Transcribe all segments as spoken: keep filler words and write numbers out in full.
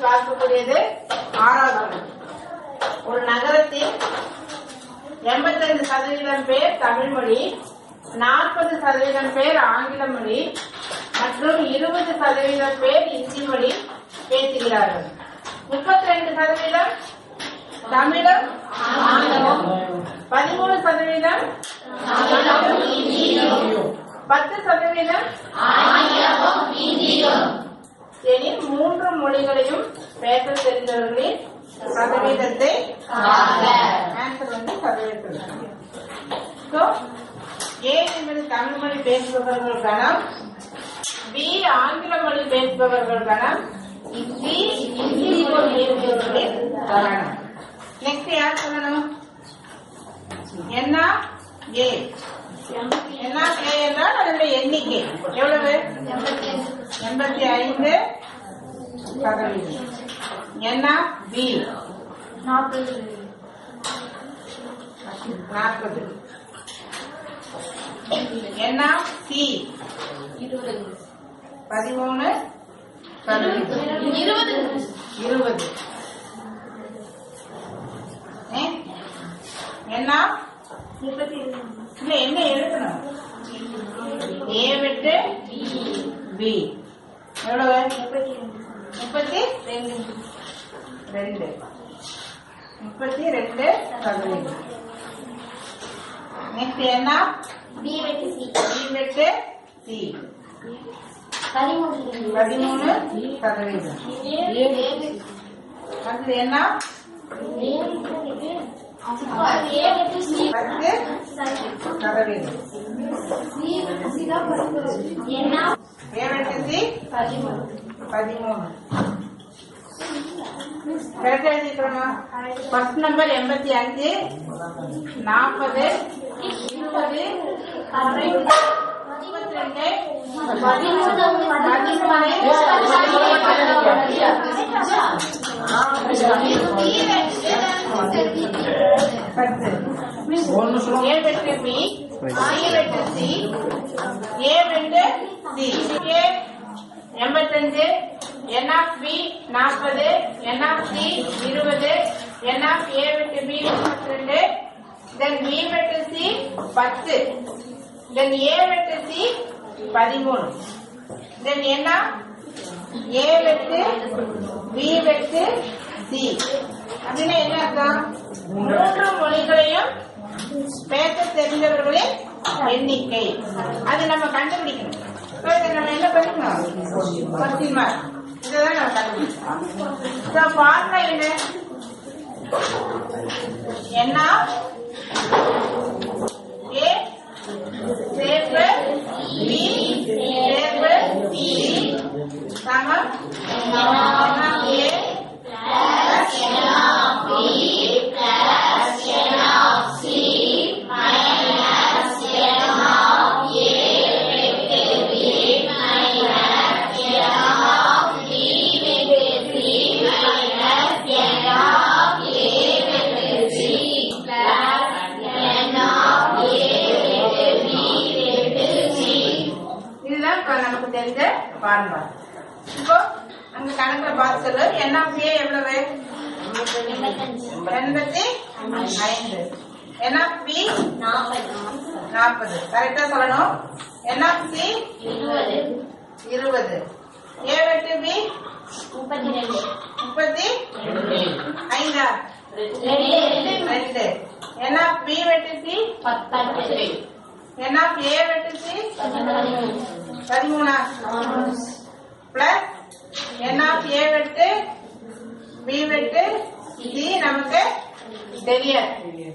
பார்க்கக்கூடியது ஆறாவது கணக்கு. ஒரு நகரத்தில் எண்பத்தைந்து சதவீதம் பேர் தமிழ் மொழி, நாற்பது சதவீதம் பேர் ஆங்கில மொழி மற்றும் இருபது சதவீதம் பேர் இந்தி மொழி பேசுகிறார்கள். முப்பத்தி ரெண்டு சதவீதம் தமிழும் ஆங்கிலமும், பதிமூணு சதவீதம் பத்து சதவீதம் எனில் மூன்று மொழிகளையும் பேச தெரிந்தவர்களின் சதவீதத்தை ஆன்சர் வந்து சதவீதம். ஏ என்பது தமிழ் மொழி பேசுபவர்கள் கணம், பி ஆங்கில மொழி பேசுபவர்கள் கணம், சி இந்தி மொழி பேசுபவர்களின் கணம். நெக்ஸ்ட் யார் சொல்லணும்? என்ன ஏ என்ன ஏ என்றால் அதனுடைய எண்ணிக்கை எவ்வளவு? எண்பத்தி ஐந்து சதவீதம். என்ன பி நாற்பது. என்ன சி பதிமூணு சதவீதம். இருபது இருபது. என்ன இல்ல என்ன எழுதணும்? ஏ விட்டு பி எவ்வளவு? முப்பத்தி ரெண்டு ரெண்டு முப்பத்தி ரெண்டு சதவீதம். நெக்ஸ்ட் என்ன? பி விட்டு சி பி விட்டு சி பதிமூணு சதவீதம். அது என்ன? பத்து சதவீதம். பதிமூணு. கரெக்டா எழுதிக்கிறோமா? ஃபர்ஸ்ட் நம்பர் எண்பத்தி அஞ்சு, நாற்பது, இருபது, முப்பத்தி ரெண்டு, பதிமூணு, ஏ வெட்டு பி, சி வெட்டு சி, ஏ வெட்டு சி. எண்பத்தஞ்சு, என் ஆஃப் பி நாற்பது, என் ஆஃப் சி இருபது, என் ஆஃப் ஏ வெட்டு பி முப்பத்தி ரெண்டு, தென் பி வெட்டு சி பத்து, தென் ஏ வெட்டு சி பதிமூணு, தென் என்ன? ஏ வெட்டு பி வெட்டு சி. அப்படின்னா என்ன அர்த்தம்? மூன்று மொழிகளையும் பேச தெரிந்தவர்களின் எண்ணிக்கை. அது நம்ம கண்டுபிடிக்கணும். நம்ம என்ன பண்ணிக்கணும்? Question mark. இதுதான் நம்ம கண்டுபிடிக்கணும். ஃபார்முலா என்ன? என்ன ஏ சேர்ப்பு பி சேர்ப்பு சி சமம் A plus B plus C minus A வெட்டு பி மைனஸ் பி வெட்டு சி மைனஸ் ஏ வெட்டு சி பிளஸ் இதுதான் நமக்கு தெரிஞ்ச ஃபார்முலா. இப்போ அந்த கணக்குல பார்த்து சொல்லு. என் ஆஃப் ஏ எவ்வளவு? எண்பத்தி ஐந்து. என் ஆஃப் பி நாற்பது. கரெக்டா சொல்லணும். என் ஆஃப் சி இருபது. ஏ வெட்டு பி முப்பத்தி ரெண்டு முப்பத்தி ஐந்தா ரெண்டு. என் ஆஃப் பி வெட்டு சி பத்து. என் ஆஃப் ஏ வெட்டு சி பதிமூணா பிளஸ் என் ஆஃப் ஏ வெட்டு பி வெட்டு சி நமக்கு தெரியாது.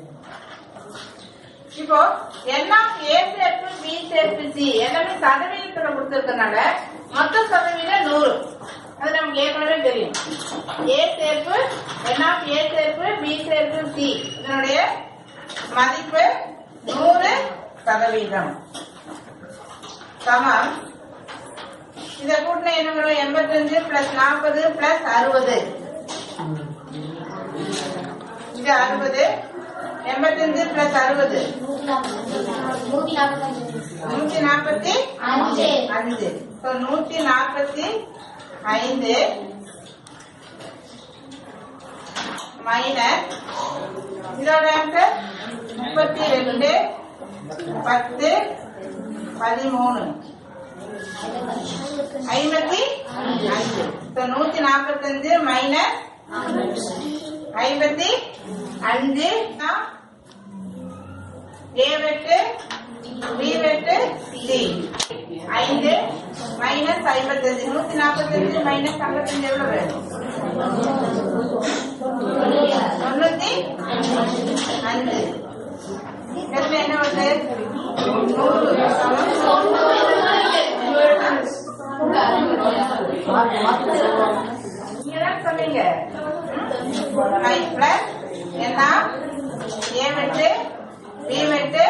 இப்போ என் ஆஃப் ஏ சேர்ப்பு பி சேர்ப்பு சி எல்லாமே சதவீதத்துல கொடுத்திருக்கனால மொத்த சதவீதம் நூறு. அது நமக்கு ஏற்கனவே தெரியும். ஏ சேர்ப்பு என் ஆஃப் ஏ சேர்ப்பு பி சேர்ப்பு சி இதனுடைய மதிப்பு நூறு சதவீதம் சமம். இதை கூட்டின என்ன வரும்? எண்பத்தஞ்சு பிளஸ் நாற்பது பிளஸ் அறுபது. இது அறுபது. எண்பத்தஞ்சு பிளஸ் அறுபது நூத்தி நாற்பத்தி அஞ்சு. நூத்தி நாற்பத்தி ஐந்து மைனஸ் இதோட ஆன்சர் முப்பத்தி ரெண்டு பத்து பதிமூணு ஐம்பத்தி அஞ்சு. நூத்தி நாற்பத்தி அஞ்சு மைனஸ் ஐம்பத்தி அஞ்சு ஏ வெட்டு பி வெட்டு சி ஐந்து மைனஸ் ஐம்பத்தி அஞ்சு. நூத்தி நாற்பத்தி அஞ்சு மைனஸ் ஐம்பத்தி அஞ்சு எவ்வளவு வேணும்? தொண்ணூத்தி அஞ்சு. என்ன வருது? நூறு சொன்னீங்க. என்ன ஏ வெட்டு பி வெட்டு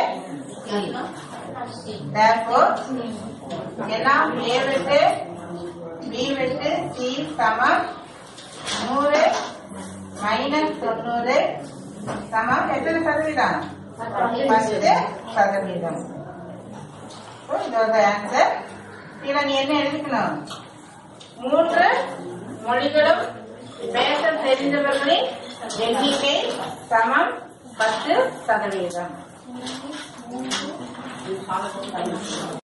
என்ன ஏ வெட்டு பி வெட்டு சி சமம் நூறு மைனஸ் தொண்ணூறு சமம் எத்தனை சதவீதம்? பத்து சதவீதம். இதோட ஆன்சர். இதுல நீ என்ன எழுதிக்கணும்? மூன்று மொழிகளும் பேச தெரிந்தவர்களின் எண்ணிக்கை சமம் பத்து சதவீதம்.